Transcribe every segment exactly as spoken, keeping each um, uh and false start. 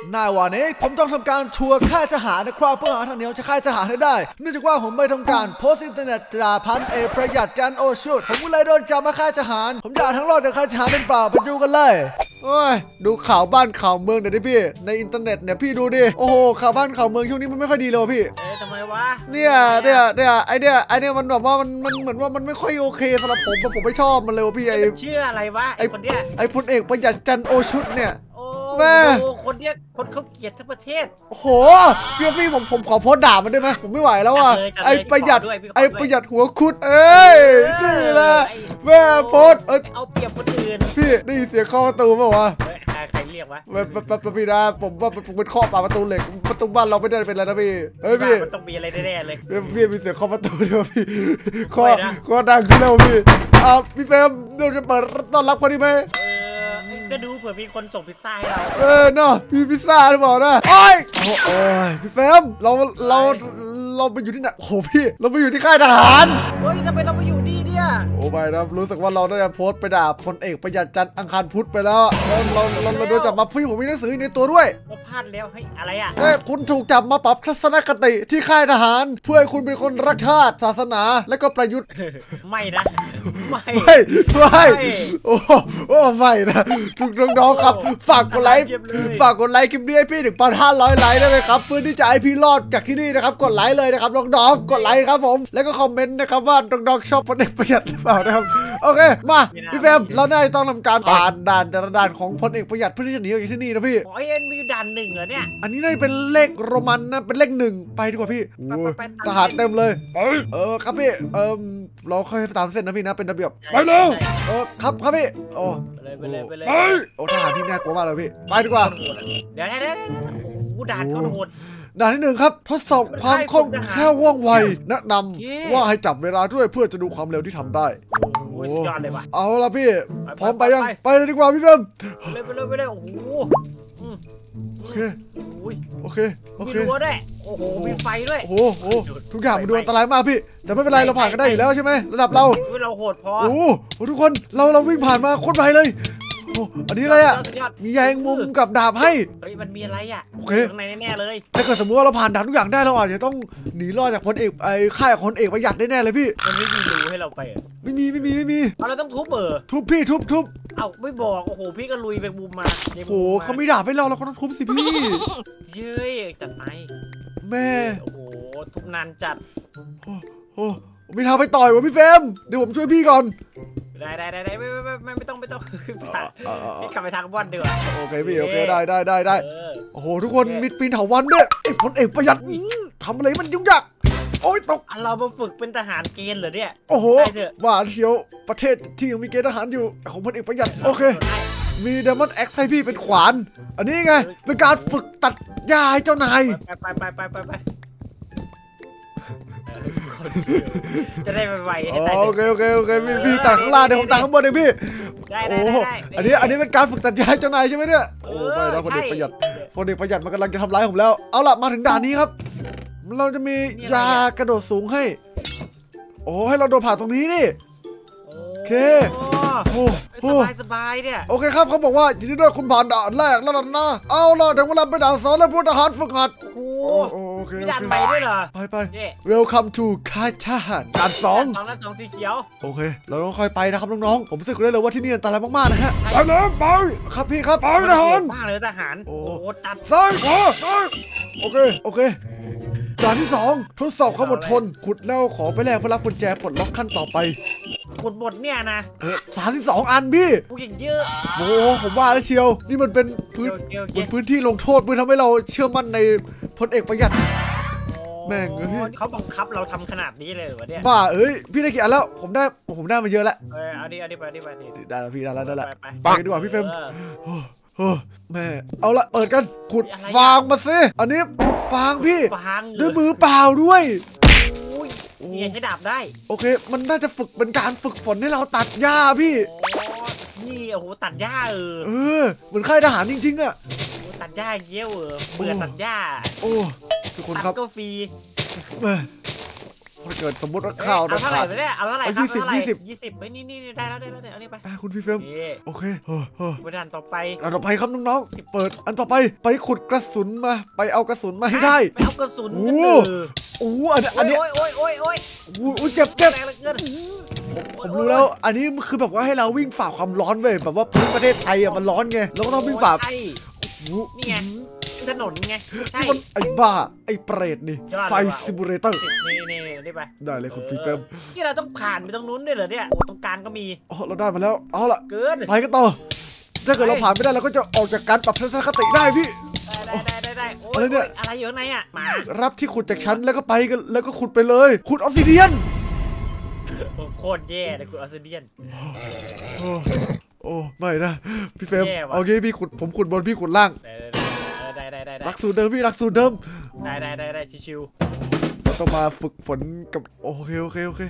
นายวันนี้ผมต้องทำการทัวร์ค่ายทหารนะครับเพื่อหาทางเหนียวจะค่ายทหารให้ได้เนื่องจากว่าผมไปทำการโพสต์อินเทอร์เน็ตจ่าพันเอกประหยัดจันโอชุดผมก็เลยโดนจับมาค่ายทหารผมอยากทั้งรอดจากค่ายทหารเป็นเปล่าไปดูกันเลยโอ้ยดูข่าวบ้านข่าวเมืองหน่อยดิพี่ในอินเทอร์เน็ตเนี่ยพี่ดูดิโอ้โหข่าวบ้านข่าวเมืองช่วงนี้มันไม่ค่อยดีเลยพี่เอ๊ะทำไมวะเนี่ยเนี่ยเนี่ยไอเนี่ยไอเนี่ยมันแบบว่ามันมันเหมือนว่ามันไม่ค่อยโอเคสำหรับผมผมไม่ชอบมันเลยพี่ไอชื่ออะไรวะไอคนเนี้ยไอพลเอกประหยัดจันโอชุดเนี่ยแม่คนเนี้ยคนเขาเกลียดทั้งประเทศโอ้โหพี่พี่ผมผมขอโพสด่ามันได้ไหมผมไม่ไหวแล้วอ่ะไอประหยัดไอประหยัดหัวคุดเอ้ยนี่แหละแม่โพสเอ้ยเอาเปรียบคนอื่นพี่ได้ยินเสียงเข้าประตูป่าววะใครเรียกวะแบบแบบพี่นะผมว่าผมเป็นข้อปาประตูเหล็กประตูบ้านเราไม่ได้เป็นอะไรนะพี่เฮ้ยพี่มันต้องมีอะไรแน่ๆเลยพี่มีเสียงเข้าประตูด้วยพี่ข้อข้อดังขึ้นแล้วพี่อ่าพี่เฟรมเราจะเปิดต้อนรับคนนี้ไหมก็ดูเผื่อมีคนส่งพิซซ่าให้เราเออเนาะพี่พิซซ่าหรือเปล่านะโอ้ยโอ้ยพี่เฟรมเราเราเราไปอยู่ที่ไหนโอ้พี่เราไปอยู่ที่ค่ายทหารเฮ้ยทำไมเราไปอยู่นี่เนี่ยโอ้ไม่นะรู้สึกว่าเราได้โพสต์ไปด่าพลเอกประหยัดจันทร์อังคารพุธไปแล้วเราเราเราโดนจับมาพี่ผมมีหนังสือในตัวด้วยเราพลาดแล้วเฮ้ยอะไรอ่ะเฮ้ยคุณถูกจับมาปรับทัศนคติที่ค่ายทหารเพื่อให้คุณเป็นคนรักชาติศาสนาและก็ประยุทธ์ไม่นะไม่ไม่ไม่โอ้โอ้ไม่นะทุกน้องๆครับฝากกดไลค์ฝากกดไลค์คลิปนี้ให้พี่ถึงพันห้าร้อยไลค์ได้ไหมครับเพื่อที่จะให้พี่รอดจากที่นี่นะครับกดไลค์เลยนะครับน้องๆกดไลค์ครับผมแล้วก็คอมเมนต์นะครับว่าน้องๆชอบพลเอกประหยัดหรือเปล่านะครับโอเคมาพี่เฟรมเราได้ต้องทำการผ่านด่านแต่ละด่านของพลเอกประหยัดเพื่อที่จะหนีออกจากที่นี่นะพี่อ๋อเอ็นมีด่านหนึ่งเหรอเนี่ยอันนี้ได้เป็นเลขโรมันนะเป็นเลขหนึ่งไปดีกว่าพี่ทหารเต็มเลยเออครับพี่เออเราค่อยตามเส้นนะพี่นะเป็นระเบียบไปเลยเออครับครับพี่โอ้ไปเลยไปเลยโอ้ทหารที่น่ากลัวมากเลยพี่ไปดีกว่าเดี๋ยวเดี๋ยวเดี๋ยวโอ้ด่านเขาโหดด่านที่หนึ่งครับทดสอบความคล่องแคล่วว่องไวแนะนำว่าให้จับเวลาด้วยเพื่อจะดูความเร็วที่ทำได้โอ้สุดยอดเลยว่ะเอาละพี่พร้อมไปยังไปเลยดีกว่าพี่เฟิร์มไปเลยไปเลยไปเลยโอ้โหโอเคโอเคโอเคมีรั้วด้วยโอ้โหมีไฟด้วยโอ้โหทุกอย่างมันดูอันตรายมากพี่แต่ไม่เป็นไรเราผ่านกันได้อยู่แล้วใช่ไหมระดับเราเราโหดพอโอ้โหทุกคนเราเราวิ่งผ่านมาโคตรไวเลยโอ้อันนี้อะไรอ่ะมีแยงมุมกับดาบให้เฮ้ยมันมีอะไรอ่ะโอเคข้างในแน่เลยถ้าเกิดสมมติว่าเราผ่านด่านทุกอย่างได้เราอาจจะต้องหนีรอดจากพลเอกไอ้ค่ายพลเอกประหยัดได้แน่เลยพี่มันไม่มีรูให้เราไปไม่มีไม่มีไม่มีเราต้องทุบเออทุบพี่ทุบทุบเอ้าไม่บอกโอ้โหพี่ก็ลุยไปมุมมาโอ้โหเขาไม่ด่าให้เราเราก็ต้องทุบสิพี่เย้ยจัดไปแม่โอ้โหทุบนานจัดโอ้โหมีทางไปต่อยวะพี่เฟมเดี๋ยวผมช่วยพี่ก่อนได้ได้ได้ไม่ไม่ไม่ไม่ต้องไม่ต้องพี่กลับไปทางบ้านดีกว่าโอเคพี่โอเคได้ได้ได้ได้โอ้โหทุกคนมีปีนเถาวัลย์ด้วยไอ้พลเอกประหยัดทำอะไรมันยุ่งยากโอ้ยตกเรามาฝึกเป็นทหารเกณฑ์เหรอเนี่ยโอ้โหว่าเชียวประเทศที่ยังมีเกณฑ์ทหารอยู่ของพลเอกประหยัดโอเคมีเดมอนแอ็กซ์ให้พี่เป็นขวานอันนี้ไงเป็นการฝึกตัดหญ้าให้เจ้านายไปไปไปไปไปไปจะได้ไวๆให้ได้โอเคโอเคโอเคพี่พี่ตัดข้างล่างเดี๋ยวผมตัดข้างบนเองพี่ได้ได้ได้อันนี้อันนี้เป็นการฝึกตัดหญ้าให้เจ้านายใช่ไหมเนี่ยโอ้ไม่แล้วพลเอกประหยัดพลเอกประหยัดมันกำลังจะทำร้ายผมแล้วเอาล่ะมาถึงด่านนี้ครับเราจะมียากระโดดสูงให้โอ้ให้เราโดดผ่านตรงนี้นี่โอเคโอ้สบายสบายเนี่ยโอเคครับเขาบอกว่ายินดีด้วยคุณผ่านด่านแรกแล้วนะเอาล่ะถึงเวลาไปด่านสองแล้วพลทหารฝึกหัดโอ้โอเคมีด่านใหม่ด้วยเหรอไปไป Welcome to ค่ายทหารด่านสองสองด่านสองสีเขียวโอเคเราต้องค่อยไปนะครับน้องๆผมรู้สึกได้เลยว่าที่นี่อันตรายมากๆนะฮะไปเลยไปครับพี่ครับไปทหารมากเลยทหารโอ้ตัดซ้ายขวาซ้ายโอเคโอเคด่านที่สองทดสอบความอดทนขุดแล้วขอไปแลกเพื่อรับกุญแจปลดล็อกขั้นต่อไปขุดหมดเนี่ยนะเออสามสิบสองอันพี่โอ้ยเยอะโอ้ผมว่าแล้วเชียวนี่มันเป็นพื้นบนพื้นที่ลงโทษเพื่อทำให้เราเชื่อมั่นในพลเอกประหยัดแม่งเฮ้ยเขาบังคับเราทำขนาดนี้เลยวะเนี่ยบ้าเอ้ยพี่ได้กี่อันแล้วผมได้ผมได้มาเยอะแล้วเออเอาดิเอาดิไปดิไปดิได้แล้วพี่ได้แล้วได้แล้วไปกันดีกว่าพี่เฟมแม่เอาละเปิดกันขุดฟางมาซิอันนี้ขุดฟางพี่ด้วยมือเปล่าด้วยนี่ใช้ดาบได้โอเคมันน่าจะฝึกเป็นการฝึกฝนให้เราตัดหญ้าพี่นี่โอ้โหตัดหญ้าเออเออเหมือนค่ายทหารจริงๆอ่ะตัดหญ้าเยี่ยวเออเบื่อตัดหญ้าโอ้ทุกคนครับก็ฟรีผถ้าเกิดสมมติว่าข้าวเอาเท่าไหร่ไปเนี่ยเอาเท่าไหร่ครับยี่สิบยี่สิบยี่สิบไปนี่นี่ได้แล้วได้แล้วเนี่ยเอานี่ไปได้คุณพี่เฟรมโอเคเฮ้อไปด่านต่อไปอันต่อไปครับน้องๆเปิดอันต่อไปไปขุดกระสุนมาไปเอากระสุนมาให้ได้ไปเอากระสุนโอ้โหอันอันนี้โอ้ยโอ้ยโอ้ยโอ้ยโอ้เจ็บเจ็บแรงเหลือเกินผมรู้แล้วอันนี้มันคือแบบว่าให้เราวิ่งฝ่าความร้อนเว้ยแบบว่าพื้นประเทศไทยอ่ะมันร้อนไงเราก็ต้องวิ่งฝ่านี่ไงถนนไงใช่ไอ้บ้าไอ้เปรตนี่ไฟซิมูเลเตอร์นี่นี่นี่ไปได้เลยคุณฟีเฟมที่เราต้องผ่านไปตรงนู้นด้วยเหรอเนี่ยตรงกลางก็มีอ๋อเราได้มาแล้วเอาล่ะเกินไปกันต่อถ้าเกิดเราผ่านไม่ได้เราก็จะออกจากการปรับทัศนคติได้พี่ได้ได้ได้ได้อะไรเนี่ยอะไรอยู่ไหนอ่ะมารับที่ขุดจากชั้นแล้วก็ไปกันแล้วก็ขุดไปเลยขุดออฟซิเดียนโคตรแย่เลยขุดออฟซิเดียนโอ้ไม่นะพี่เฟมเอางี้พี่ขุดผมขุดบนพี่ขุดล่างได้ได้ได้หลักสูตรเดิมพี่หลักสูตรเดิมได้ได้ได้ได้ชิวๆเราต้องมาฝึกฝนกับโอเคโอเคโอเค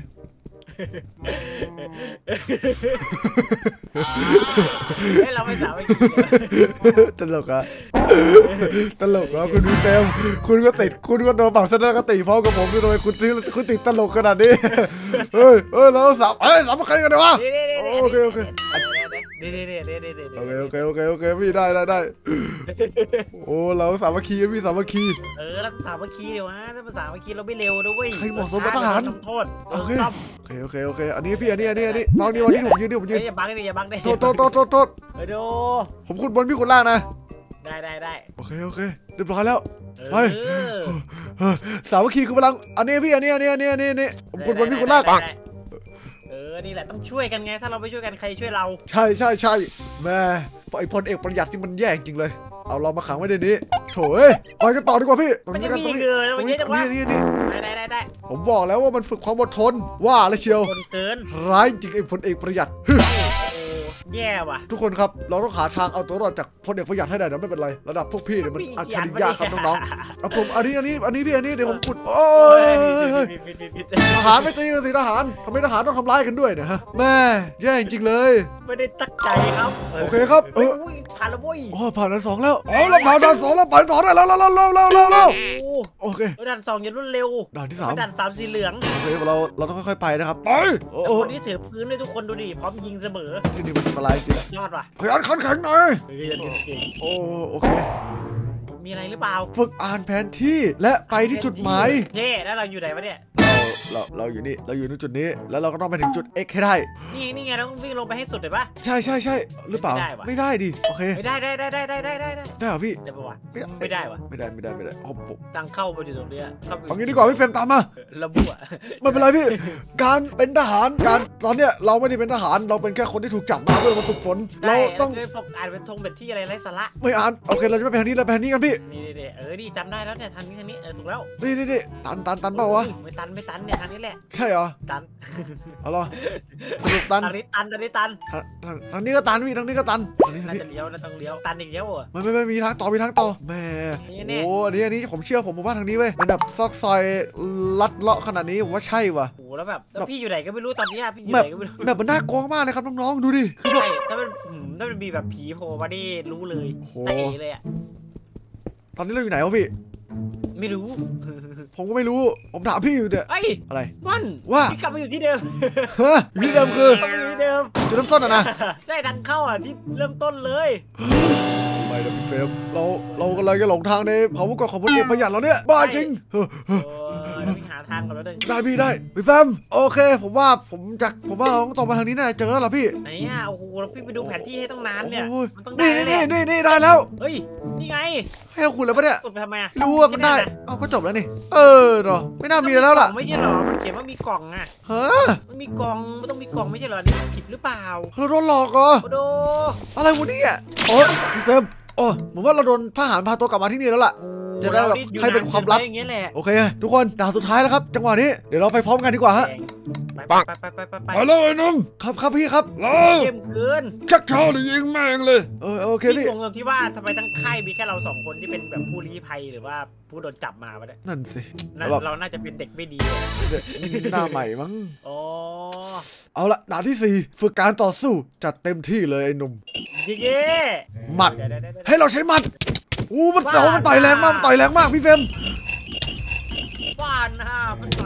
เราไม่สาวไม่ตลกอะตลกเหรอคุณพี่เฟมคุณก็ติดคุณก็โดนปรับทัศนคติพร้อมกับผมด้วยคุณติดคุณติดตลกขนาดนี้เฮ้ยเฮ้ยเราสาวเฮ้ยสาวมาใครกันวะโอเคโอเคเด้เด้เด้เด้เด้เด้โอเคโอเคโอเคโอเคพี่ได้ได้ได้โอ้เราสามัคคีพี่สามัคคีเออรักสามัคคีเดี๋ยวนะถ้าภาษาเมื่อกี้เราไม่เร็วด้วยใครเหมาะสมกับทหารโทษโอเคโอเคโอเคอันนี้พี่อันนี้อันนี้อันนี้น้องนี่วันนี้ผมยืนดิผมยืนอย่าบังดิอย่าบังดิโทษโทษโทษโทษโทษเออดูผมขุดบนพี่ขุดล่างนะได้ได้ได้โอเคโอเคเรียบร้อยแล้วไปสามัคคีคือพลังอันนี้พี่อันนี้อันนี้อันนี้อันนี้นี่ผมขุดบนพี่ขุดล่างเออนี่แหละต้องช่วยกันไงถ้าเราไม่ช่วยกันใครช่วยเราใช่ใช่ใช่แม่ไอพลเอกประหยัดนี่มันแย่จริงเลยเอาเรามาขังไว้ในนี้โถ่เอ้ยไปกันต่อดีกว่าพี่ตรงนี้กันตรงนี้ตรงนี้ตรงนี้นี่นี่ได้ได้ได้ผมบอกแล้วว่ามันฝึกความอดทนว่าเลยเชียวเกินร้ายจริงไอ้พลเอกประหยัดแย่ว่ะทุกคนครับเราต้องหาทางเอาตัวรอดจากพลเอกประหยัดให้ได้นะไม่เป็นไรระดับพวกพี่เนี่ยมันอัจฉริยะครับน้องๆเอาผมอันนี้อันนี้อันนี้พี่อันนี้เดี๋ยวผมขุดโอ้ยทหารไม่ตีกันสิทหารทำไมทหารต้องทำร้ายกันด้วยนะฮะแม่แย่จริงเลยไม่ได้ตั้งใจครับโอเคครับเออผ่านแล้วบุ้ยอ๋อผ่านด่านสองแล้วอ๋อเราผ่านด่านสองแล้วไปต่อได้แล้วแล้วแล้วแล้วแล้วแล้วโอเคด่านสองอย่ารวดเร็วด่านที่สามด่านสามสีเหลืองโอเคเราเราต้องค่อยๆไปนะครับไปคนที่ถือปืนเลยทุกคนดูดิพร้อมยิงเสมอที่นี่มันอันตรายจริงยอดว่ะขยันขันแข็งหน่อยโอ้โอเคมีอะไรหรือเปล่าฝึกอ่านแผนที่และไปที่จุดหมายเย่แล้วเราอยู่ไหนวะเนี่ยเราเราอยู่นี่เราอยู่ในจุดนี้แล้วเราก็ต้องไปถึงจุด X ให้ได้นี่นี่ไงเราต้องวิ่งลงไปให้สุดเลยปะใช่ใช่ใช่หรือเปล่าไม่ได้ดิโอเคไม่ได้ได้ได้ได้ได้ได้ได้ได้ได้เหรอพี่ได้ปะวะไม่ได้วะไม่ได้ไม่ได้ไม่ได้ผมตังเข้าไปอยู่ตรงนี้เอางี้ดีกว่าพี่เฟรมตามมาระบุอ่ะไม่เป็นไรพี่การเป็นทหารการตอนเนี้ยเราไม่ได้เป็นทหารเราเป็นแค่คนที่ถูกจับมาเพื่อมาฝึกฝนเราต้องอ่านเป็นธงเป็นที่อะไรไร้สาระไม่อ่านโอเคเราจะไปแผนที่เราแผนที่กันพี่นี่นี่เออนี่จำได้แล้วเนี่ยทางนี้ทางนี้เออถูกแล้วนี่นี่นี่ตันตันตันเปล่าวะไม่ตันไม่ตันเนี่ยทางนี้แหละใช่เหรอตันเอาล่ะสรุปตันทางนี้ตันทางนี้ตันทางนี้ก็ตันพี่ทางนี้ก็ตันน่าจะเลี้ยวนะต้องเลี้ยวตันอีกเลี้ยวอ่ะไม่ไม่ไม่มีทางต่อมีทางต่อแม่โอ้อันนี้อันนี้ผมเชื่อผมว่าทางนี้เว้ยเป็นแบบซอกซอยลัดเลาะขนาดนี้ผมว่าใช่ว่ะโอ้แล้วแบบแล้วพี่อยู่ไหนก็ไม่รู้ตอนนี้พี่อยู่ไหนก็ไม่รู้แบบมันน่ากลัวมากเลยครับน้องๆดูดิใช่ถ้าเป็นถ้าเป็นมีแบบผีโผล่มาดิรู้เลยเตะเลยอ่ะตอนนี้เราอยู่ไหนวะพี่ไม่รู้ผมก็ไม่รู้ผมถามพี่อยู่เนี่ยอะไรมันว่าพี่กลับมาอยู่ที่เดิมฮะที่เดิมคือที่เดิมจุดเริ่มต้นอ่ะนะใช่ทางเข้าอ่ะที่เริ่มต้นเลยไม่นะพี่เฟรมเราเรากำลังจะหลงทางในเผาพวกของพลเอกประหยัดเราเนี่ยบ้าจริงพี่หาทางก่อนแล้วเดินได้พี่ได้พี่แฟมโอเคผมว่าผมจากผมว่าเราต้องตรงมาทางนี้แน่เจอแล้วเหรอพี่ไหนอ่ะโอ้โหแล้วพี่ไปดูแผนที่ให้ตั้งนานเนี่ยนี่นี่นี่นี่ได้แล้วเฮ้ยนี่ไงให้เราขุดแล้วปะเนี่ยขุดไปทำไมอ่ะรู้ว่ามันได้เอาก็จบแล้วนี่เออเนาะไม่น่ามีแล้วล่ะไม่ใช่หรอมันเขียนว่ามีกล่องอ่ะฮะมันมีกล่องมันต้องมีกล่องไม่ใช่หรอนี่ผิดหรือเปล่าเราโดนหลอกเหรอโดอะไรวะเนี่ยโอ้พี่เฟมโอ้ผมว่าเราโดนทหารพาตัวกลับมาที่นี่แล้วล่ะจะได้แบบให้เป็นความลับโอเคทุกคนด่านสุดท้ายแล้วครับจังหวะนี้เดี๋ยวเราไปพร้อมกันดีกว่าฮะไปไปไปไปไปไปไปเลยนุ่มครับครับพี่ครับเข้มเกินชักเช้าเลยยิงแม่งเลยเออโอเคพี่งงที่ว่าทำไมทั้งค่ายมีแค่เราสองคนที่เป็นแบบผู้ลี้ภัยหรือว่าผู้โดนจับมาเนี่ยนั่นสิเราน่าจะเป็นเด็กไม่ดีหน้าใหม่มั้งอ๋อเอาละด่านที่สี่ฝึกการต่อสู้จัดเต็มที่เลยไอ้หนุ่มเย่หมัดให้เราใช้หมัดอู้มันเจ๋อมันต่อยแรงมากมันต่อยแรงมากพี่เฟรมว่านฮะมันต่อย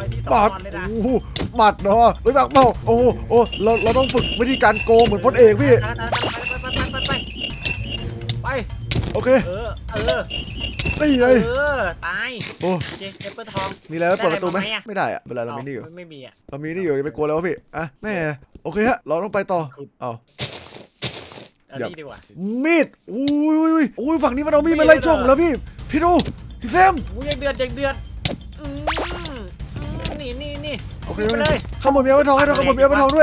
มีสองหมัดตอนเลยนะโอ้โหหมัดเนาะรู้จักเปล่าโอ้โหโอ้เราเราต้องฝึกวิธีการโกงเหมือนพลเอกพี่ไปไปไปไปไปไปโอเคเออเออนี่เอเลยอตายโอ้โอเคเอปเปิลทองมีอะไรเปิดประตูไหมได้อะไรมาไหมอะไม่ได้อะเวลาเรามีนี่อยู่ไม่มีอ่ะเรามีนี่อยู่อย่าไปกลัวแล้วพี่อ่ะแม่โอเคฮะเราต้องไปต่อเอาเอานี่ดีกว่ามีดอุ้ยอุ้ยอุ้ยอุ้ยฝั่งนี้มันเอามีดมาไล่ช่องแล้วพี่พี่ดูพี่เซมอุ้ยยังเดือดยังเดือดอืมนี่นี่นี่โอเคไปเลยข้างบนมีเอาไปทองให้ด้วยข้างบนมีเอาไปทองด้วย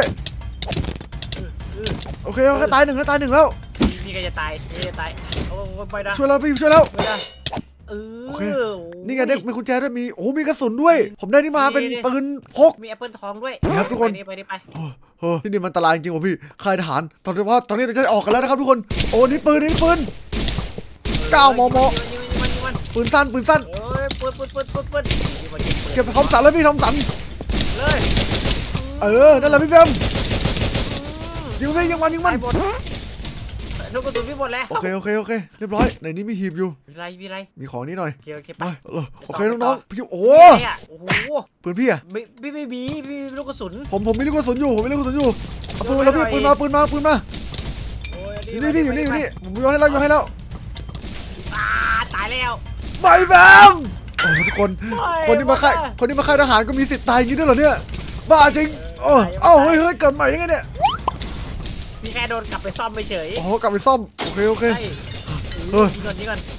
โอเคแค่ตายหนึ่งแค่ตายหนึ่งแล้วมีใครจะตายมีใครจะตายโอ้ไปนะช่วยเราพี่ช่วยแล้วไปนะเออโอเค นี่ไงเด็กมีกุญแจด้วยมีโอ้มีกระสุนด้วย ผมได้นี่มาเป็นปืนพกมีแอปเปิลทองด้วยครับทุกคนไปไปไปโอ้โหที่นี่มันอันตรายจริงว่ะพี่ค่ายทหารตอนนี้ว่าตอนนี้เราจะออกกันแล้วนะครับทุกคนโอ้นี่ปืนนี่ปืนเก้ามมปืนสั้นปืนสั้นเอ้ยปืนปืนปืนปืนปืนเก็บทอมสันแล้วพี่ทอมสันเลยเออนั่นแหละพี่เฟมยิงเลยยิงมันยิงมันลูกกระสุนพี่หมดแล้วโอเคโอเคโอเคเรียบร้อยในนี้มีหีบอยู่มีอะไรมีอะไรมีของนี้หน่อยโอเคโอเคไปไปโอเคน้องๆพี่โอ้โหโอ้โหปืนพี่อะไม่ไม่ไม่มีพี่ลูกกระสุนผมผมมีลูกกระสุนอยู่ผมมีลูกกระสุนอยู่เอาปืนมาแล้วพี่ปืนมาปืนมาปืนมาอยู่นี่พี่อยู่นี่อยู่นี่ผมโยนให้แล้วโยนให้แล้วอ่าตายแล้วไปแบมโอ้ทุกคนคนที่มาค่ายคนที่มาค่ายทหารก็มีสิทธิ์ตายอย่างนี้ด้วยเหรอเนี่ยบ้าจริงโอ้เอ้าเฮ้ยเฮ้ยเกิดใหม่ยังไงเนี่ยพี่แค่โดนกลับไปซ่อมไปเฉยโอ้กลับไปซ่อมโอเคโอเคเออยิงก่อนยิงก่อน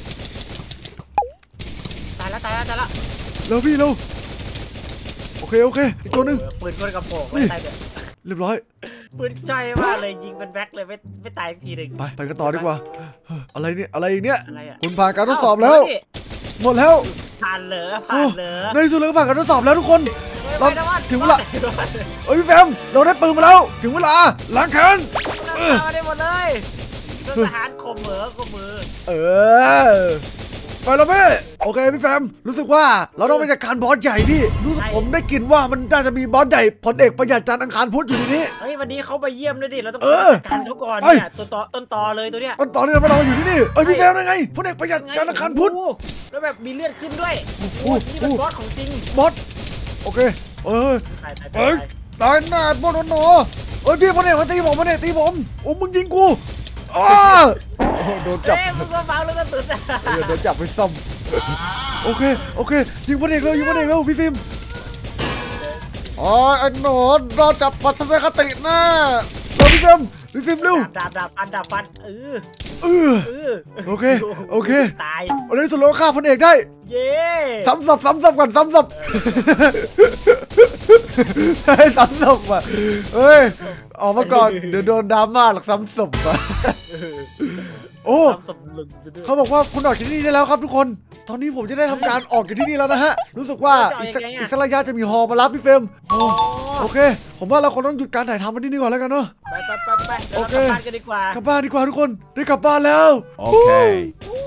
ตายแล้วตายแล้วตายแล้วเร็วพี่เร็วโอเคโอเคอีกตัวหนึ่งปืนกลกระโปงตายเดี๋ยวเรียบร้อยปืนใจมากเลยยิงเป็นแบ็คเลยไม่ไม่ตายทีหนึ่งไปไปกันต่อดีกว่าอะไรเนี่ยอะไรอีกเนี่ยอะไรอ่ะคุณผ่านการทดสอบแล้วหมดแล้วผ่านเหรอผ่านเหรอในที่สุดเราก็ผ่านการทดสอบแล้วทุกคน เราถึงเวลาเฮ้ยเอ้ยพี่แฟมเราได้ปืนมาแล้วถึงเวลาล้างแค้นเราได้หมดเลยทหารข่มเหมือข่มมือเออไปแล้วพี่โอเคพี่แฟมรู้สึกว่าเราต้องไปจัดการบอสใหญ่พี่รู้สึกผมได้กลิ่นว่ามันน่าจะมีบอสใหญ่พลเอกประหยัดจันทร์อังคารพุธอยู่ในนี้เฮ้ยวันนี้เขาไปเยี่ยมด้วยดิเราต้องเออจัดการเขาก่อนเนี่ยตัวต่อต้นตอเลยตัวเนี้ยตอนตอนนี้เราเราอยู่ที่นี่เอ้ยพี่แฟมได้ไงพลเอกประหยัดจันทร์อังคารพุธแล้วแบบมีเลือดขึ้นด้วยโอ้โหโอ้นี่เป็นบอสของจริงบอสโอเคเออตายตายเอ้ยตายตายหน้าบอสหนอเอ้ยพี่พลเอกมาตีผมพลเอกตีผมโอ้มึงยิงกูอ้าโอ้โดนจับเอ้ยมึงก็เบาแล้วก็สุดเออโดนจับไปซ่อมโอเคโอเคยิงพลเอกเร็วยิงพลเอกเร็วพี่ฟิล์มอ๋อไอ้หนอนเราจับปัสสาวะคติหน้าเราพี่ฟิล์มพี่ฟิล์มเร็วดาบดาบฟันดาบฟันเออเออเออโอเคโอเคตายวันนี้สุดเราฆ่าพลเอกได้เย้ซ้ำศพซ้ำศพก่อนซ้ำศพให้ซ้ำศพอ่ะเฮ้ยออกมาก่อนเดี๋ยวโดนดราม่าหรอกซ้ำศพอ่ะโอ้ทำสมลึงซะด้วยเขาบอกว่าคุณออกจากที่นี่ได้แล้วครับทุกคน ตอนนี้ผมจะได้ทำการออกจากที่นี่แล้วนะฮะ รู้สึกว่าอีกสักอีกสักระยะจะมีฮอมารับพี่เฟรมโอ้โอเค ผมว่าเราคงต้องหยุดการถ่ายทำวันที่นี่ก่อนแล้วกันเนาะไปไปไปไปเดี๋ยวเรากลับบ้านกันดีกว่ากลับบ้านดีกว่าทุกคน ได้กลับบ้านแล้ว Okay.